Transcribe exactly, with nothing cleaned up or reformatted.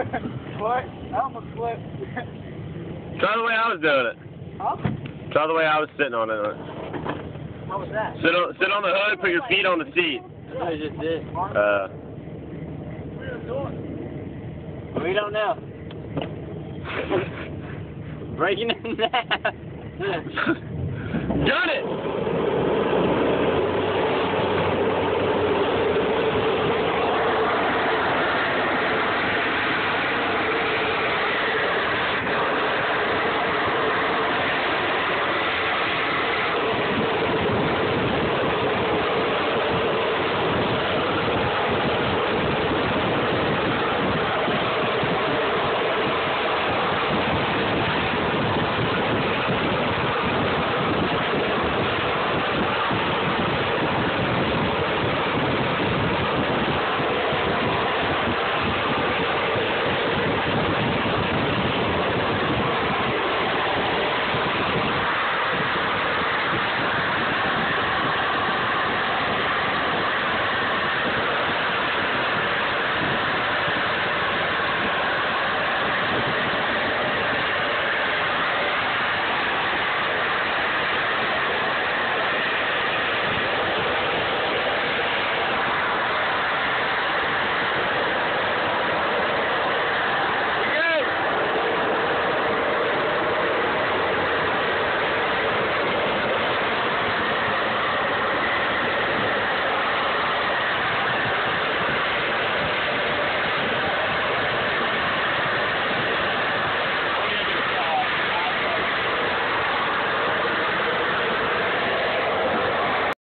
What? I almost slipped. Try the way I was doing it. Huh? Try the way I was sitting on it. How was that? Sit on, sit on the hood, put your feet on the seat. I just did. Uh, We don't know. Breaking in half. Done it!